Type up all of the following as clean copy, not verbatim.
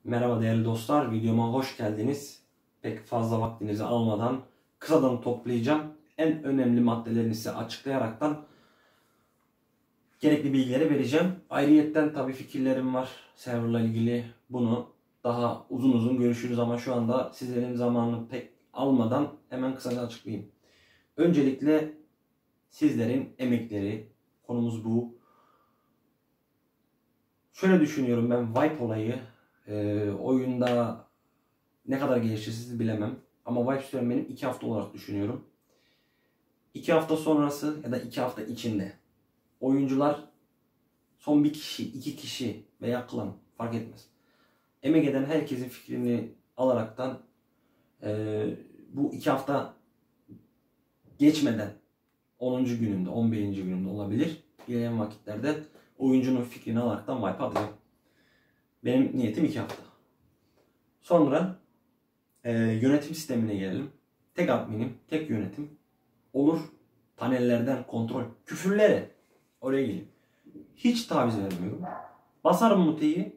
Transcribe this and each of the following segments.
Merhaba değerli dostlar, videoma hoş geldiniz. Pek fazla vaktinizi almadan kısadan toplayacağım. En önemli maddelerini size açıklayaraktan gerekli bilgileri vereceğim. Ayrıyetten tabii fikirlerim var serverla ilgili. Bunu daha uzun görüşürüz ama şu anda sizlerin zamanını pek almadan hemen kısaca açıklayayım. Öncelikle sizlerin emekleri, konumuz bu. Şöyle düşünüyorum ben, Vibe olayı oyunda ne kadar gelişir sizi bilemem. Ama Vibe sürem benim 2 hafta olarak düşünüyorum. 2 hafta sonrası ya da 2 hafta içinde oyuncular son bir kişi, 2 kişi veya klan fark etmez. Emek eden herkesin fikrini alaraktan bu 2 hafta geçmeden 10. gününde, 11. gününde olabilir. İlerleyen vakitlerde oyuncunun fikrini alaraktan Vibe atacağım. Benim niyetim 2 hafta. Sonra yönetim sistemine gelelim. Tek adminim, tek yönetim olur. Panellerden kontrol, küfürlere oraya geleyim. Hiç taviz vermiyorum. Basarım muteyi.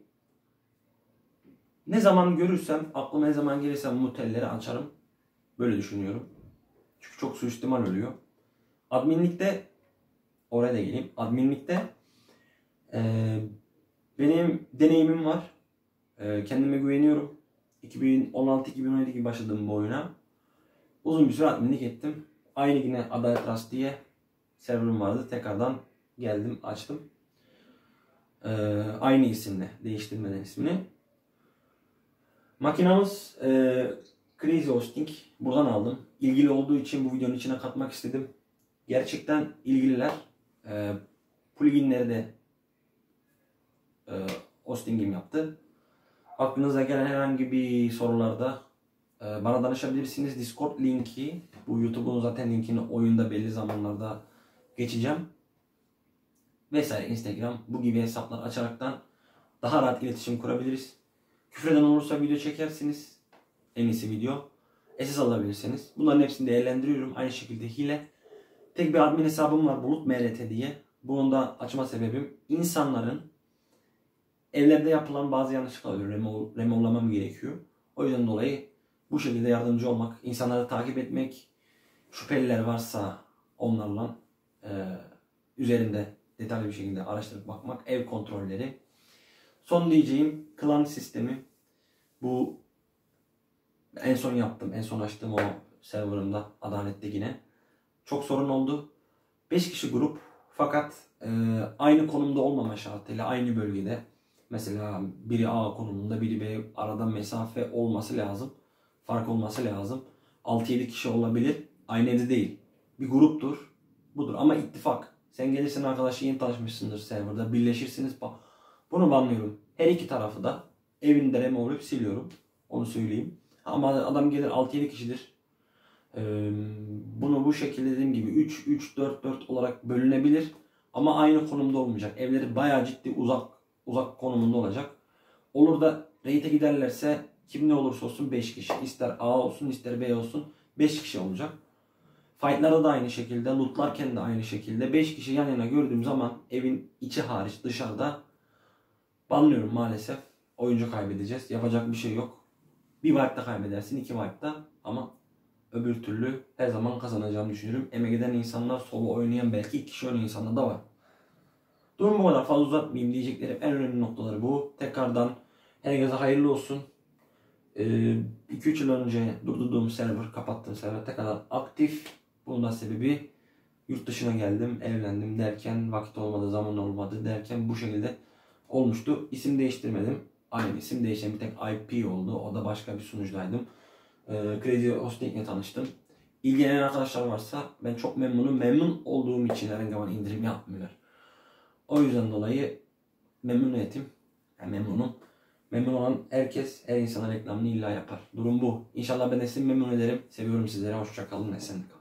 Ne zaman görürsem, aklıma ne zaman gelirse mutelleri açarım. Böyle düşünüyorum. Çünkü çok suistimal oluyor. Adminlikte, oraya da geleyim. Adminlikte benim deneyimim var. Kendime güveniyorum. 2016-2017 gibi başladığım bu oyuna. Uzun bir süre adminlik ettim. Aynı yine Adalet Trust diye serverım vardı. Tekrardan geldim, açtım. Aynı isimle, değiştirmeden ismini. Makinamız Crazy Hosting. Buradan aldım. İlgili olduğu için bu videonun içine katmak istedim. Gerçekten ilgililer pluginleri de hostingim yaptı. Aklınıza gelen herhangi bir sorularda bana danışabilirsiniz. Discord linki, bu YouTube'un zaten linkini oyunda belli zamanlarda geçeceğim. Vesaire, Instagram, bu gibi hesaplar açaraktan daha rahat iletişim kurabiliriz. Küfreden olursa video çekersiniz. En iyisi video. SS alabilirsiniz. Bunların hepsini değerlendiriyorum. Aynı şekilde hile. Tek bir admin hesabım var, Bulut MRT diye. Bunun da açma sebebim insanların evlerde yapılan bazı yanlışlıklar oluyor. Removlamam gerekiyor. O yüzden dolayı bu şekilde yardımcı olmak, insanları takip etmek, şüpheliler varsa onlarla üzerinde detaylı bir şekilde araştırıp bakmak, ev kontrolleri. Son diyeceğim klan sistemi. Bu en son yaptım, en son açtığım o serverımda, Adalet'te yine. Çok sorun oldu. 5 kişi grup fakat aynı konumda olmama şartıyla aynı bölgede. Mesela biri A konumunda, biri B, arada mesafe olması lazım. Fark olması lazım. 6-7 kişi olabilir. Aynı evde değil. Bir gruptur. Budur. Ama ittifak. Sen gelirsin, arkadaşı yeni tanışmışsındır serverda. Birleşirsiniz. Bunu banlıyorum. Her iki tarafı da evinde remove olup siliyorum. Onu söyleyeyim. Ama adam gelir 6-7 kişidir. Bunu bu şekilde dediğim gibi 3-3-4-4 olarak bölünebilir. Ama aynı konumda olmayacak. Evleri bayağı ciddi uzak konumunda olacak. Olur da raid'e giderlerse kim ne olursa olsun 5 kişi. İster A olsun ister B olsun 5 kişi olacak. Fight'larda da aynı şekilde, lootlarken de aynı şekilde 5 kişi yan yana gördüğüm zaman evin içi hariç dışarıda banlıyorum maalesef. Oyuncu kaybedeceğiz. Yapacak bir şey yok. Bir wipe'da kaybedersin, 2 wipe'da, ama öbür türlü her zaman kazanacağımı düşünüyorum. Emek eden insanlar, solo oynayan belki 2 kişi oynayan insanlar da var. Durum bu kadar, fazla uzatmayayım, diyeceklerim en önemli noktaları bu. Tekrardan herkese hayırlı olsun. 2-3 yıl önce durdurduğum server, kapattığım server tekrar aktif. Bunun da sebebi yurt dışına geldim, evlendim derken, vakit olmadı, zaman olmadı derken bu şekilde olmuştu. İsim değiştirmedim. Aynı isim, değişen bir tek IP oldu. O da başka bir sunucudaydım. Crazy Hosting ile tanıştım. İlgilenen arkadaşlar varsa ben çok memnunum. Memnun olduğum için herhangi bir indirim yapmıyorlar. O yüzden dolayı memnuniyetim. Yani memnunum. Memnun olan herkes, her insana reklamını illa yapar. Durum bu. İnşallah ben de sizi memnun ederim. Seviyorum sizleri. Hoşça kalın. Esen kalın.